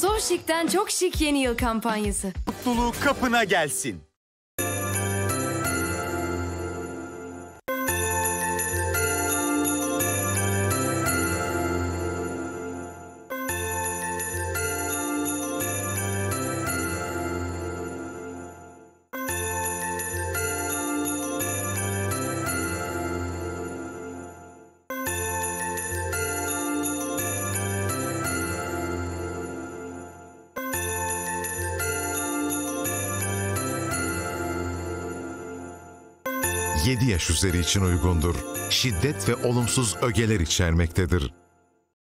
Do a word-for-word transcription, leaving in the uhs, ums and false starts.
So Chic'ten çok şık yeni yıl kampanyası. Mutluluğu kapına gelsin. yedi yaş üzeri için uygundur. Şiddet ve olumsuz ögeler içermektedir.